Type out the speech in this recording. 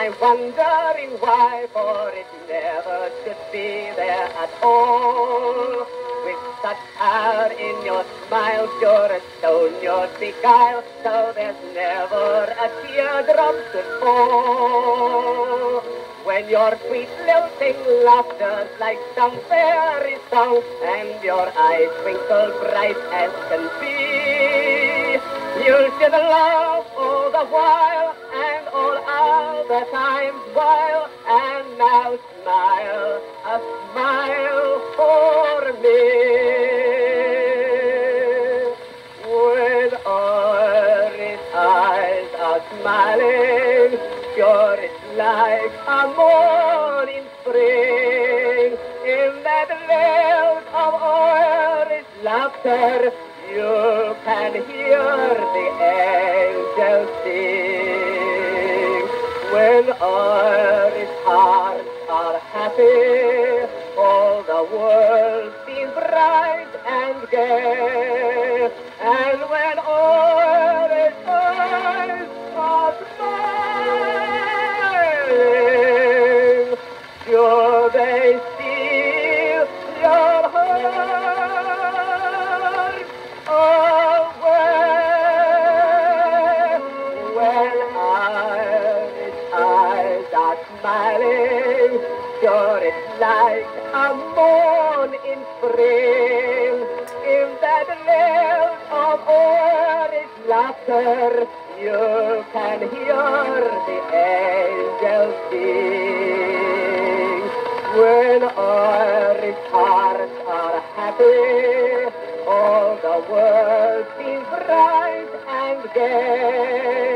I'm wondering why, for it never should be there at all. With such power in your smile, sure as stone you'd beguile, so there's never a teardrop should fall. When your sweet lilting laughter's like some fairy song, and your eyes twinkle bright as can be, you'll should laugh all the while, and all other times while, and now smile, a smile for me. When all his eyes are smiling, sure it's like a morning spring. In that lilt of Irish laughter, you can hear the angels sing. When Irish hearts are happy, all the world seems bright and gay. And when Irish eyes are smiling, sure they steal your heart away. When Irish eyes are smiling, sure it's like a morn in spring. In that lilt of Irish laughter, you can hear the angels sing. When Irish hearts are happy, all the world seems bright and gay.